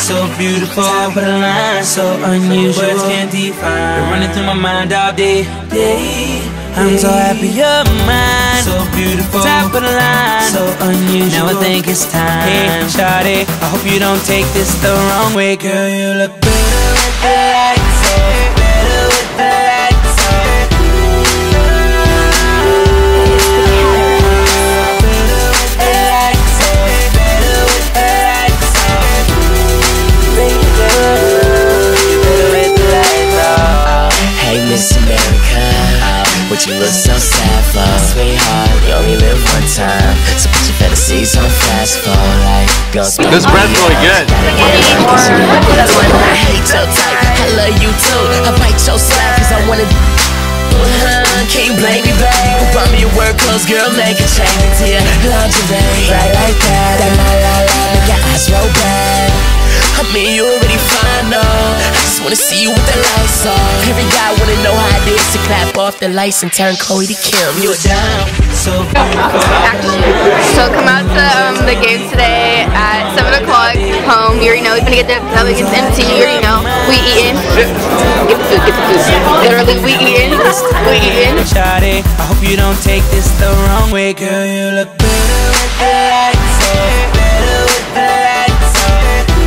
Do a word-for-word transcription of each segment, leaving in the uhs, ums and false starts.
so beautiful. Top of the line, so unusual. Words can't define. Been running through my mind all day, day. I'm so happy you're mine. So beautiful. Top of the line, so unusual. Now I think it's time. Hey, shawty, I hope you don't take this the wrong way, girl. You look better with the lights off. Better with the lights off. Hey Miss America, what you look so sad for? Sweetheart, you only live one time, so put your fantasies on fast forward like ghost. This bread's really good. I hate your type, I love you too. I bite your slap cause I wanna uh, can't blame me, babe. Who bought me your work clothes, girl, make a change into your lingerie. Right like that, that la la la, make your eyes roll back. I mean, you already fine, though. I just wanna see you with the lights off. Every guy wanna know how it is to clap off the lights and turn Chloe to Kim. You're down, so beautiful. So come out to um, the game today at seven o'clock. Home, you already know. We're gonna get the club against M T. You already know. We eating. Get the food. Get the food. Literally, we eating. We eating. Shawty, I hope you don't take this the wrong way, girl. You look better with the lights off. Better with the lights off.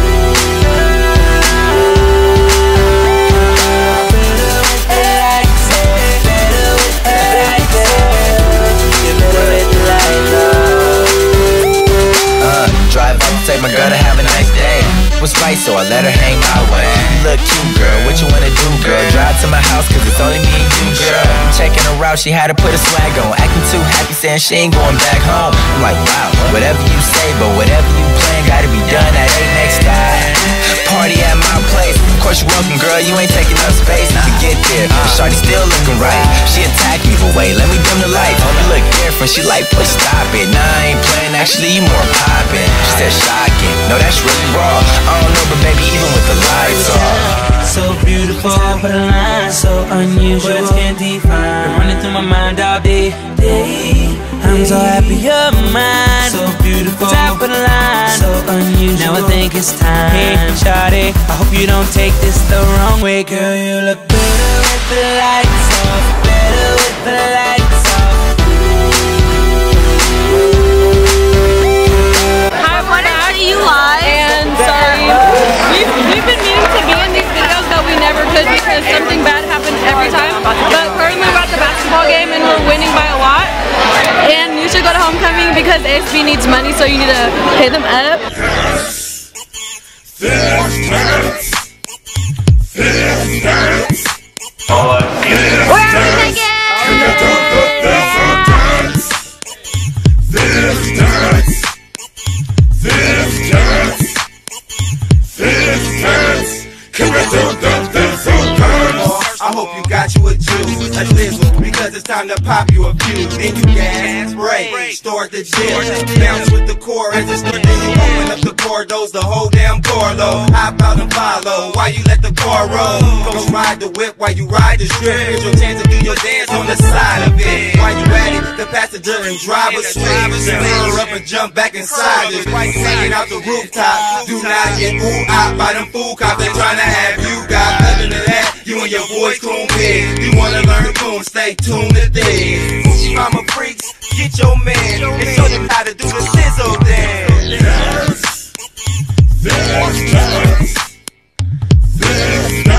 Drive up, take my girl to have a nice day. Was right, so I let her hang my way. You look cute, girl, what you wanna do, girl? Drive to my house, cause it's only me and you, girl. Checking her out, she had to put a swag on. Acting too happy, saying she ain't going back home. I'm like, wow, whatever you say, but whatever you plan, gotta be done at eight next time. Party at my place. Of course you're welcome, girl, you ain't taking up space. Now to get there, shawty still looking right. She attacked me, but wait, let me dim the light. You look different, she like, but stop it. Nah, I ain't playing, actually you more poppin'. She said shocking, no that's really raw. I don't know, but baby, even with the lights off. So beautiful, top of the line, so unusual. Words can't define. Been running through my mind all day, day. I'm so happy you're mine. So beautiful, top of the line, so unusual. Now I think it's time. Hey, shawty, I hope you don't take this the wrong way, girl. You look better with the lights off. Better with the lights off. Hi, I wanted to see you live. And sorry, we've, we've been meaning to be in these videos, but we never could because something bad happened every time. But currently we're at the basketball game and we're winning by a lot. And you should go to homecoming because A S B needs money, so you need to pay them up. Where are we taking? I hope you got you a juice, a thizzle, because it's time to pop you a few. Then you gas, break, start the gym, bounce with the core as it's starting. You open up the corridors, the whole damn door low. Hop out and follow while you let the car roll. Go ride the whip while you ride the strip. Here's your chance to do your dance on the side of it. While you at it, the passenger and driver swing. Stir up and jump back inside it. Hanging out the rooftop, do not get ooh out by them fool cops. They tryna have you got. Other than that, you and your boys coon big. You wanna learn coon, stay tuned to things. Mama freaks, get your man and show them how to do the sizzle dance. This, this, this, this.